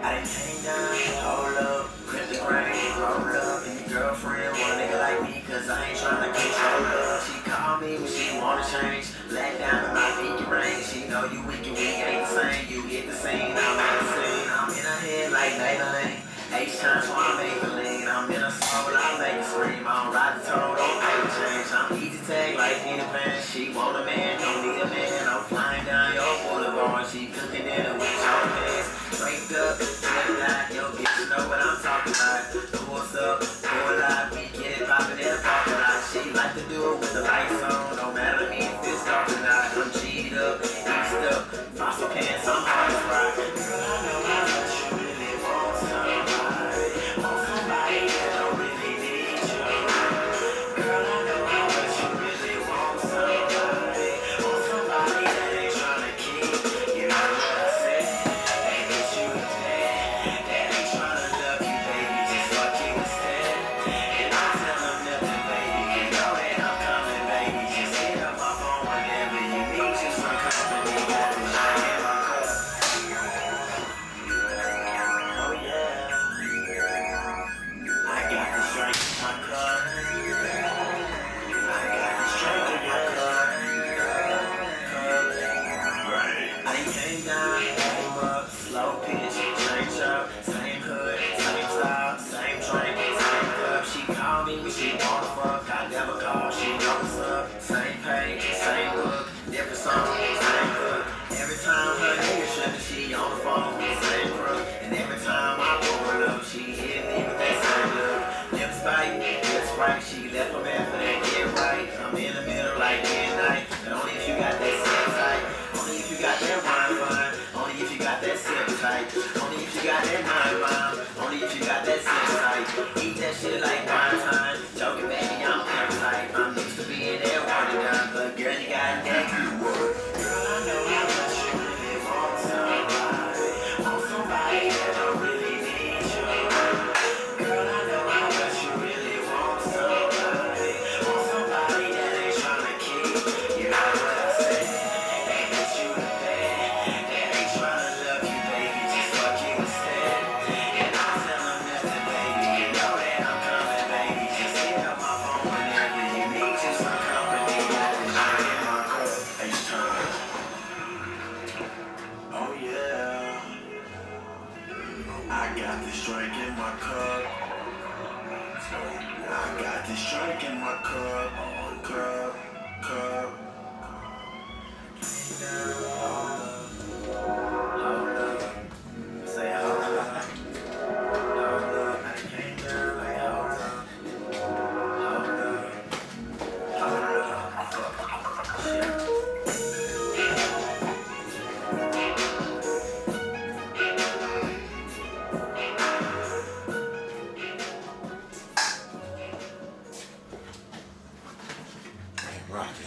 I done came down, hold up, grip the grain, roll up, and your girlfriend want a nigga like me, cause I ain't tryna control her. She call me when she wanna change, let down in my pinky ring. She know you weak and we ain't the same. You hit the scene, I'm in the scene. I'm in her head like Maybelline. H times when I make a lean. I'm in her soul, I make her scream. I don't ride the toad, don't pay the change. I'm easy tag like Peter Pan. She want a man, don't need a man. I'm flying down your boulevard. She cooking dinner with your hands. Wake up, get out, yo bitch know what I'm talking about. The horse up, pull out, we get it poppin' in the parking lot. She like to do it with the lights on. Don't matter to me if it's dark or not. I'm G'd up, eased up, fossil pants, I'm hard to rock. Girl, I know how much you really want somebody. Want somebody that don't really need you. Girl, I know how much you really want somebody. Want somebody that ain't tryna keep. You know what I said? Ain't get you today. That ain't tryna love you, baby. Just fuck you instead. And I tell them nothing, baby. You know that I'm coming, baby. Just hit up my phone whenever you need you some company. Got this shit in my cup. Oh yeah. I got this drink in my cup. I got this drink in my cup. I done came down, came up, slow pitch, change up, same hood, same style, same drink, same cup. She call me when she wanna fuck, I never call, she know what's up. Same page, same look, different song, same hook. Every time her nigga trippin', she on the phone, same crook. And every time I pull up, she hit me with that same look. Lips bite, lips right, she left her man for that get right. I'm in the middle like midnight, but only if you got that sex tight. Only if you got that wine fine, only if you got that sip tight. Only if you got that nine bomb, only if you got that sip tight. Eat that shit like wine time, joking baby, I'm parasite. I'm used to being there water down, but girl, you got that you work. Girl, I know how much you really want somebody. Want somebody that don't really need you. Girl, I know how much you really want somebody. Want somebody that ain't tryna keep. You know what I say? Ain't get you to bed. That ain't tryna love you, baby. Just fuck you instead. And I tell them nothing, baby. You know that I'm coming, baby. Just hit up my phone whenever you need you some company. Got this shit in my cup. H time. Oh yeah. I got this drink in my cup. I got this drink in my cup. Cup, cup. Hold up. Say hold up. Hold up. I came down like hold up. Hold up. Hold up. Shit. Rock it.